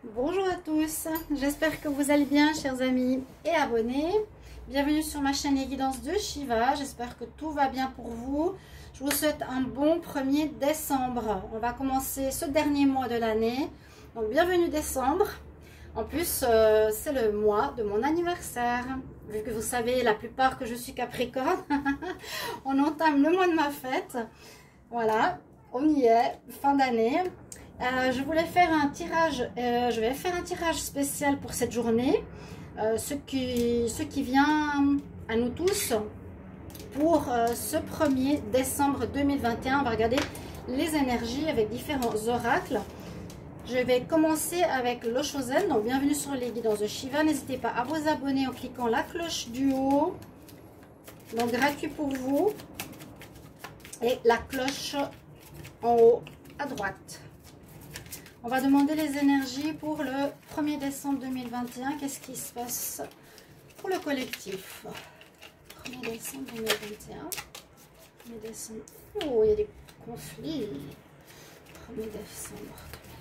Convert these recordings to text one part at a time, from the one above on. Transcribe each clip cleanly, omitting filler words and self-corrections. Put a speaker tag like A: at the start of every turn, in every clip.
A: Bonjour à tous, j'espère que vous allez bien chers amis et abonnés. Bienvenue sur ma chaîne Les Guidances de Shiva, j'espère que tout va bien pour vous. Je vous souhaite un bon 1er décembre. On va commencer ce dernier mois de l'année, donc bienvenue décembre. En plus, c'est le mois de mon anniversaire. Vu que vous savez la plupart que je suis Capricorne, on entame le mois de ma fête. Voilà, on y est, fin d'année. Je voulais faire un tirage, je vais faire un tirage spécial pour cette journée, ce qui vient à nous tous pour ce 1er décembre 2021. On va regarder les énergies avec différents oracles. Je vais commencer avec l'eau Chosen, donc bienvenue sur les guidances de Shiva. N'hésitez pas à vous abonner en cliquant la cloche du haut, donc gratuit pour vous, et la cloche en haut à droite. On va demander les énergies pour le 1er décembre 2021. Qu'est-ce qui se passe pour le collectif? 1er décembre 2021. 1er décembre. Oh, il y a des conflits. 1er décembre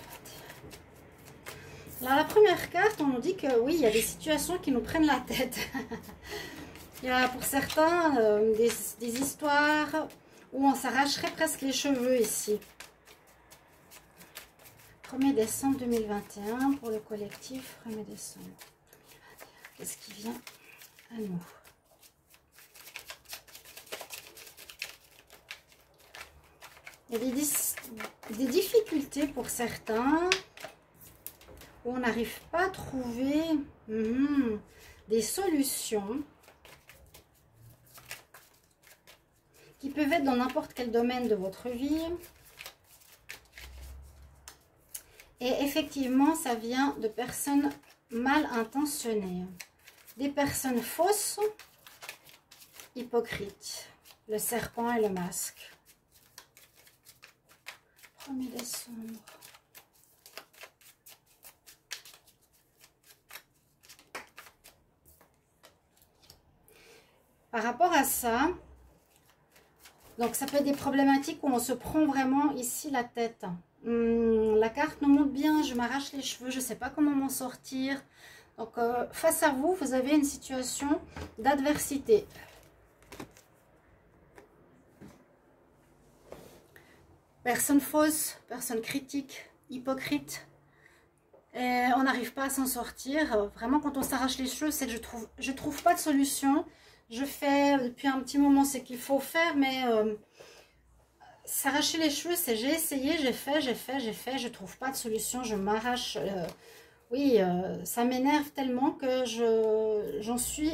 A: 2021. Là, la première carte, on nous dit que oui, il y a des situations qui nous prennent la tête. Il y a pour certains des histoires où on s'arracherait presque les cheveux ici. 1er décembre 2021 pour le collectif. 1er décembre 2021. Qu'est-ce qui vient à nous? Il y a des difficultés pour certains où on n'arrive pas à trouver des solutions qui peuvent être dans n'importe quel domaine de votre vie. Et effectivement, ça vient de personnes mal intentionnées. Des personnes fausses, hypocrites. Le serpent et le masque. 1er décembre. Par rapport à ça, donc ça peut être des problématiques où on se prend vraiment ici la tête. La carte nous montre bien, je m'arrache les cheveux, je ne sais pas comment m'en sortir. Donc face à vous, vous avez une situation d'adversité. Personne fausse, personne critique, hypocrite. Et on n'arrive pas à s'en sortir. Vraiment, quand on s'arrache les cheveux, c'est que je trouve pas de solution. Je fais depuis un petit moment ce qu'il faut faire, mais s'arracher les cheveux, c'est j'ai essayé, j'ai fait, je trouve pas de solution, je m'arrache. Oui, ça m'énerve tellement que j'en suis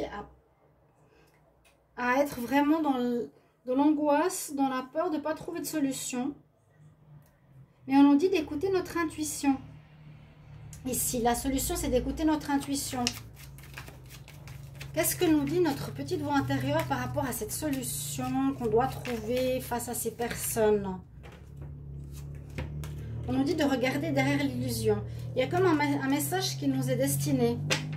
A: à être vraiment dans l'angoisse, dans la peur de ne pas trouver de solution. Mais on nous dit d'écouter notre intuition. Ici, la solution, c'est d'écouter notre intuition. Qu'est-ce que nous dit notre petite voix intérieure par rapport à cette solution qu'on doit trouver face à ces personnes? On nous dit de regarder derrière l'illusion. Il y a comme un message qui nous est destiné.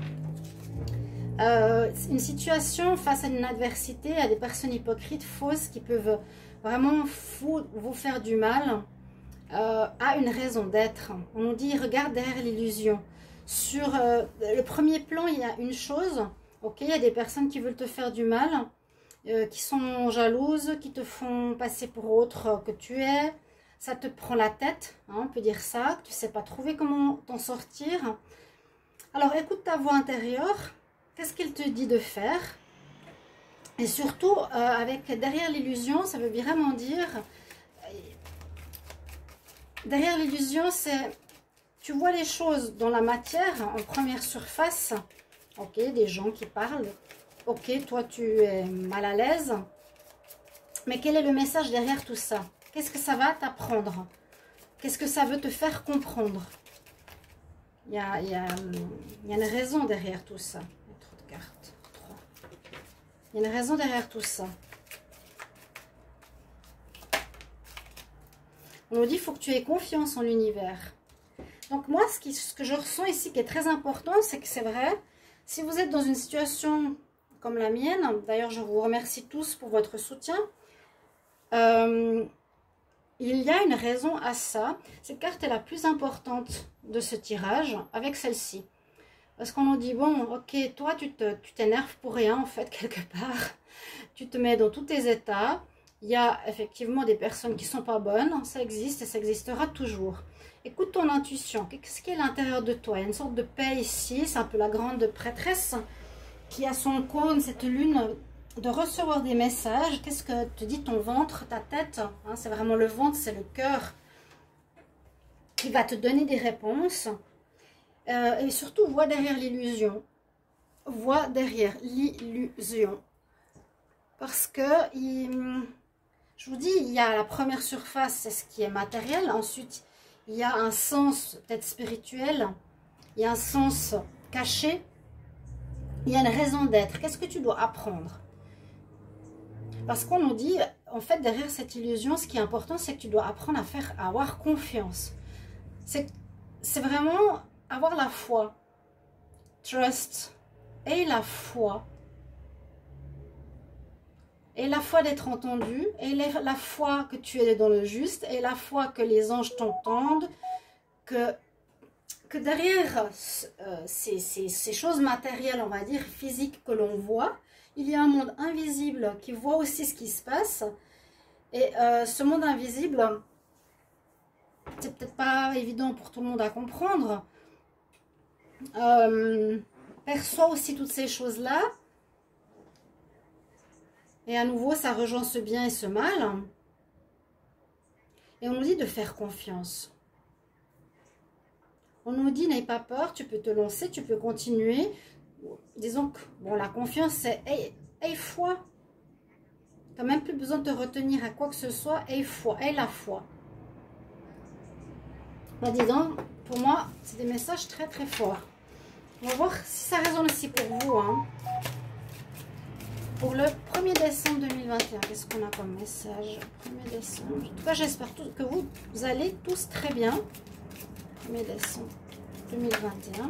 A: Une situation face à une adversité, à des personnes hypocrites, fausses, qui peuvent vraiment vous faire du mal, a une raison d'être. On nous dit regarde derrière l'illusion. Sur le premier plan, il y a une chose. Ok, il y a des personnes qui veulent te faire du mal, qui sont jalouses, qui te font passer pour autre que tu es. Ça te prend la tête, hein, on peut dire ça. Tu ne sais pas trouver comment t'en sortir. Alors écoute ta voix intérieure. Qu'est-ce qu'elle te dit de faire? Et surtout, avec derrière l'illusion, ça veut vraiment dire... Derrière l'illusion, c'est... Tu vois les choses dans la matière, en première surface. Ok, des gens qui parlent. Ok, toi tu es mal à l'aise. Mais quel est le message derrière tout ça? Qu'est-ce que ça va t'apprendre? Qu'est-ce que ça veut te faire comprendre? Il y a une raison derrière tout ça. Il y a trop de cartes. 3. Il y a une raison derrière tout ça. On nous dit qu'il faut que tu aies confiance en l'univers. Donc moi, ce que je ressens ici qui est très important, c'est que c'est vrai... Si vous êtes dans une situation comme la mienne, d'ailleurs je vous remercie tous pour votre soutien, il y a une raison à ça. Cette carte est la plus importante de ce tirage avec celle-ci. Parce qu'on nous dit, bon, ok, toi, tu t'énerves pour rien, en fait, quelque part. Tu te mets dans tous tes états. Il y a effectivement des personnes qui ne sont pas bonnes. Ça existe et ça existera toujours. Écoute ton intuition. Qu'est-ce qui est à l'intérieur de toi? Il y a une sorte de paix ici. C'est un peu la grande prêtresse qui a son cône, cette lune, de recevoir des messages. Qu'est-ce que te dit ton ventre, ta tête, hein? C'est vraiment le ventre, c'est le cœur qui va te donner des réponses. Et surtout, vois derrière l'illusion. Vois derrière l'illusion. Parce que, je vous dis, il y a la première surface, c'est ce qui est matériel. Ensuite, il y a un sens peut-être spirituel. Il y a un sens caché. Il y a une raison d'être. Qu'est-ce que tu dois apprendre? Parce qu'on nous dit, en fait, derrière cette illusion, ce qui est important, c'est que tu dois apprendre à avoir confiance. C'est vraiment avoir la foi. Trust. Et la foi. Et la foi d'être entendu. Et la foi que tu es dans le juste. Et la foi que les anges t'entendent. Que derrière ces choses matérielles, on va dire, physiques que l'on voit, il y a un monde invisible qui voit aussi ce qui se passe. Et ce monde invisible, c'est peut-être pas évident pour tout le monde à comprendre, perçoit aussi toutes ces choses-là. Et à nouveau, ça rejoint ce bien et ce mal. Et on nous dit de faire confiance. On nous dit, n'aie pas peur, tu peux te lancer, tu peux continuer. Disons que bon, la confiance, c'est aie foi. Tu n'as même plus besoin de te retenir à quoi que ce soit. Aie foi, aie la foi. Bah, dis donc, pour moi, c'est des messages très très forts. On va voir si ça résonne aussi pour vous. Hein. Pour le 1er décembre 2021, qu'est-ce qu'on a comme message? 1er décembre. En tout cas, j'espère que vous allez tous très bien. 1er décembre 2021.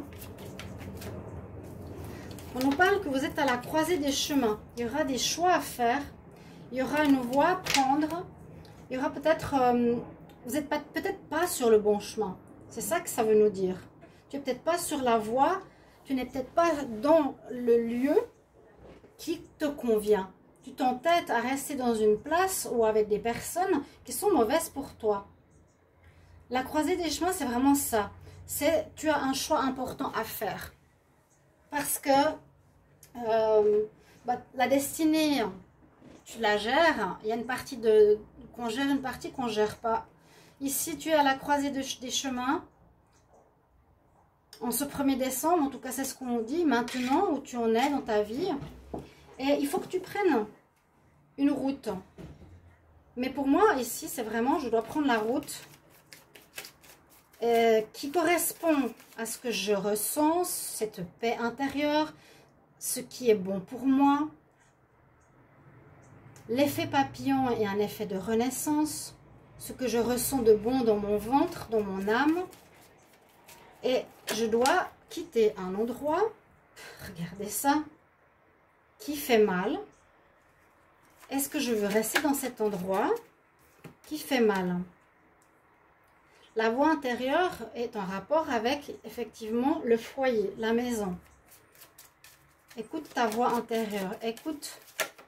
A: On nous parle que vous êtes à la croisée des chemins. Il y aura des choix à faire. Il y aura une voie à prendre. Il y aura peut-être... vous n'êtes peut-être pas sur le bon chemin. C'est ça que ça veut nous dire. Tu n'es peut-être pas sur la voie. Tu n'es peut-être pas dans le lieu qui te convient. Tu t'entêtes à rester dans une place ou avec des personnes qui sont mauvaises pour toi. La croisée des chemins, c'est vraiment ça. Tu as un choix important à faire. Parce que la destinée, tu la gères. Il y a une partie qu'on gère, une partie qu'on ne gère pas. Ici, tu es à la croisée des chemins. En ce 1er décembre, en tout cas, c'est ce qu'on dit. Maintenant, où tu en es dans ta vie. Et il faut que tu prennes une route. Mais pour moi, ici, c'est vraiment, je dois prendre la route qui correspond à ce que je ressens, cette paix intérieure, ce qui est bon pour moi. L'effet papillon est un effet de renaissance, ce que je ressens de bon dans mon ventre, dans mon âme. Et je dois quitter un endroit, regardez ça, qui fait mal. Est-ce que je veux rester dans cet endroit qui fait mal? La voix intérieure est en rapport avec, effectivement, le foyer, la maison. Écoute ta voix intérieure. Écoute.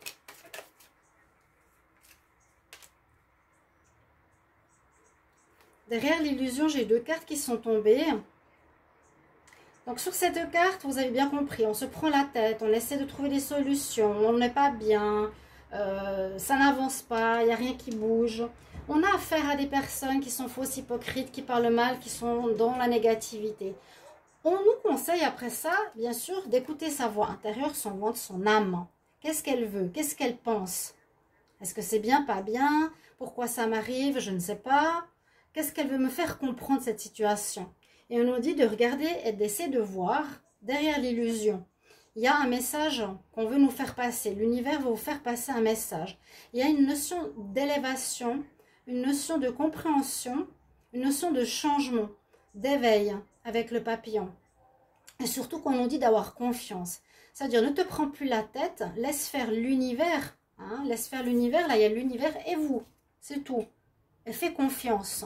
A: Derrière l'illusion, j'ai 2 cartes qui sont tombées. Donc, sur ces 2 cartes, vous avez bien compris, on se prend la tête, on essaie de trouver des solutions, on n'est pas bien, ça n'avance pas, il n'y a rien qui bouge. On a affaire à des personnes qui sont fausses, hypocrites, qui parlent mal, qui sont dans la négativité. On nous conseille après ça, bien sûr, d'écouter sa voix intérieure, son ventre, son âme. Qu'est-ce qu'elle veut? Qu'est-ce qu'elle pense? Est-ce que c'est bien, pas bien? Pourquoi ça m'arrive? Je ne sais pas. Qu'est-ce qu'elle veut me faire comprendre cette situation? Et on nous dit de regarder et d'essayer de voir derrière l'illusion. Il y a un message qu'on veut nous faire passer. L'univers veut vous faire passer un message. Il y a une notion d'élévation, une notion de compréhension, une notion de changement, d'éveil avec le papillon. Et surtout qu'on nous dit d'avoir confiance. C'est-à-dire, ne te prends plus la tête, laisse faire l'univers. Hein, laisse faire l'univers, là il y a l'univers et vous, c'est tout. et fais confiance.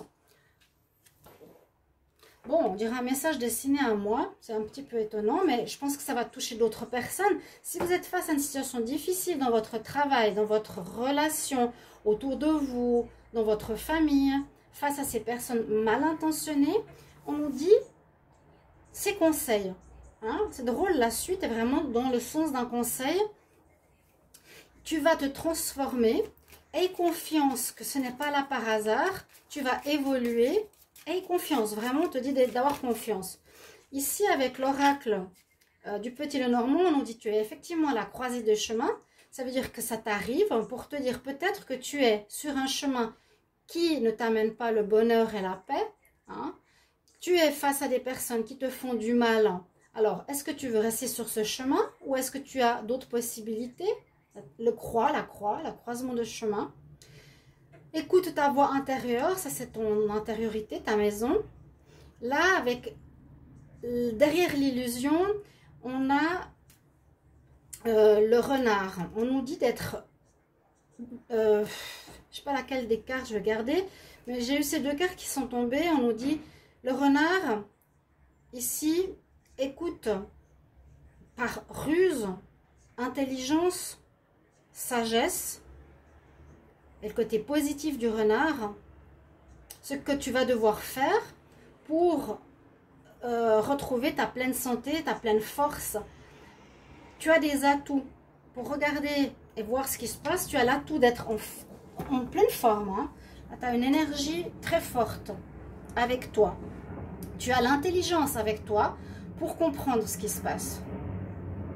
A: Bon, on dirait un message destiné à moi, c'est un petit peu étonnant, mais je pense que ça va toucher d'autres personnes. Si vous êtes face à une situation difficile dans votre travail, dans votre relation, autour de vous, dans votre famille, face à ces personnes mal intentionnées, on nous dit ces conseils. Hein? C'est drôle, la suite est vraiment dans le sens d'un conseil. Tu vas te transformer, aie confiance que ce n'est pas là par hasard, tu vas évoluer. Aie confiance, vraiment, on te dit d'avoir confiance. Ici, avec l'oracle du Petit Lenormand, on nous dit que tu es effectivement à la croisée de chemin. Ça veut dire que ça t'arrive pour te dire peut-être que tu es sur un chemin qui ne t'amène pas le bonheur et la paix. Hein. Tu es face à des personnes qui te font du mal. Alors, est-ce que tu veux rester sur ce chemin ou est-ce que tu as d'autres possibilités? La croisement de chemin. Écoute ta voix intérieure, ça c'est ton intériorité, ta maison. Là, avec derrière l'illusion, on a le renard. On nous dit d'être, je ne sais pas laquelle des cartes je vais garder, mais j'ai eu ces deux cartes qui sont tombées. On nous dit le renard, ici, écoute par ruse, intelligence, sagesse. Et le côté positif du renard, ce que tu vas devoir faire pour retrouver ta pleine santé, ta pleine force. Tu as des atouts pour regarder et voir ce qui se passe. Tu as l'atout d'être en pleine forme. Hein. Tu as une énergie très forte avec toi. Tu as l'intelligence avec toi pour comprendre ce qui se passe. D'accord ?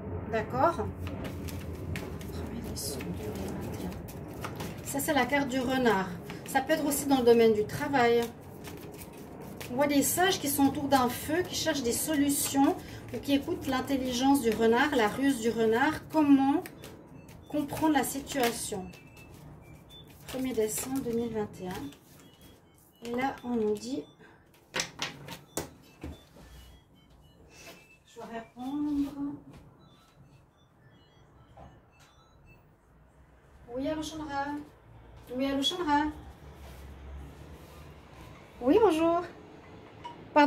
A: Ça, c'est la carte du renard. Ça peut être aussi dans le domaine du travail. On voit des sages qui sont autour d'un feu, qui cherchent des solutions ou qui écoutent l'intelligence du renard, la ruse du renard. Comment comprendre la situation? 1er décembre 2021. Et là, on nous dit... Je vais répondre... Oui, allô, Chandra. Oui, allô, Chandra. Oui, bonjour.